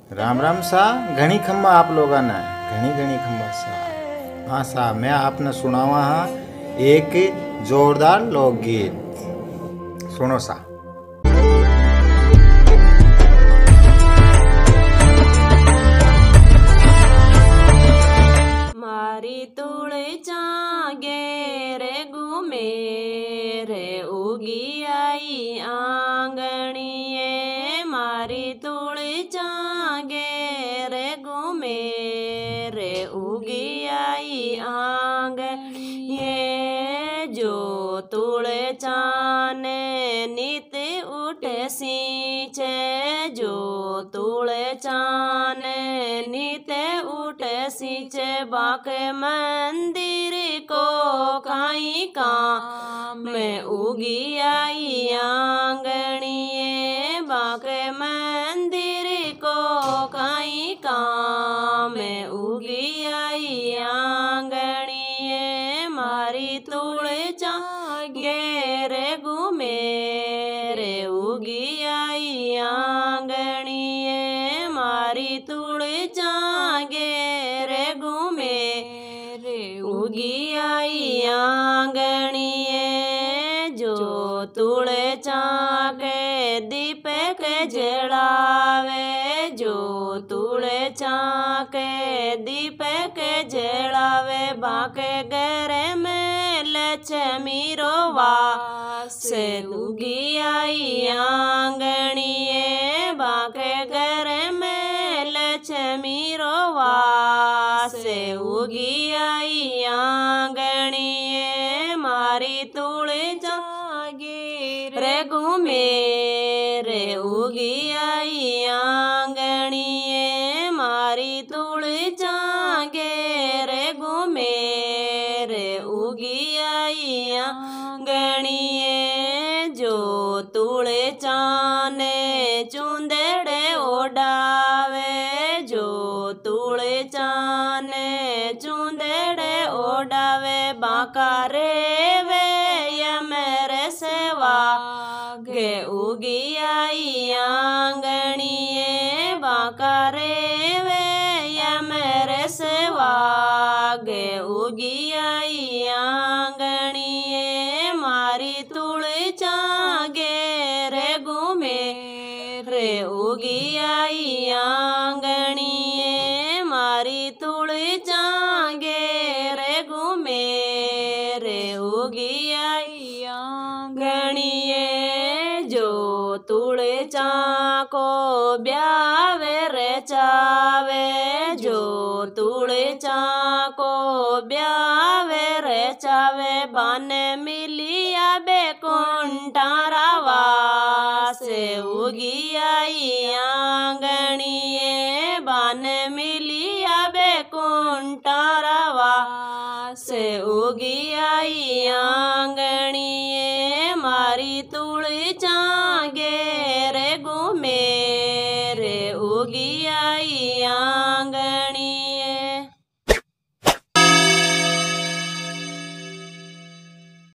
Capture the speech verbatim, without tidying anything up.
राम राम सा घनी खम्बा आप लोगों ने घनी घनी खम्बा सा। हाँ सा मैं आपने सुनावा हाँ एक जोरदार लोकगीत। सुनो सा। मारी तुड़ी चागे रे घूमे रे उगी आई आंगणिए। मारी तुड़ी चागे रे घूमे रे उगी आई आंगणिए। जो तुड़े चाने नित उठे सींचे, जो तुड़े चाने नित उठे सींचे। बाके मंदिर को काई काम में उगी आई आंगणिए। बाके मंदिर को काई काम में उगी आई आंगणिए। मारी तुड़े चागे रे घूमे रे उगी आई आंगणिए। मारी तुड़े चागे रे घूमे रे उगी आई आंगणिए। जो तुड़े चाके दीपक जलावे, जो तुड़े चाके दीपक जलावे। बाके घर में लक्ष्मी रोवास उगी आई आंगणिए। बाके घर में लक्ष्मी रोवास उगी आई आंगणिए। मारी तुड़ी चागे रे घूमे रे उगी आई आंगणिए। मारी तुड़ी चागे रे घूमे रे उगी आई आंगणिए। जो तुड़े चाने चुंदेड़े ओडावे, जो तुड़े चाने चुंदेड़े ओडावे। बाका रे वे या मेरे सेवा गे उगी आई आंगणिए। बाका रे वे या मेरे सेवा गे उगी आई आंगणिए। मारी तुड़ी चागे रे घूमे रे उगी आई आंगणिए। मारी तुड़ी चागे रे घूमे रे उगी आई आंगणिए। जो तुड़े चाको ब्यावे रे चावे, जो तुड़े चाको ब्यावे रे चावे। बन मिलिया बेकुंठारावा से उगी आई आंगणिए। बन मिलिया बेकुंठारावा से उगी आई आंगणिए। मारी तुड़ी चागे रे घूमे रे उगी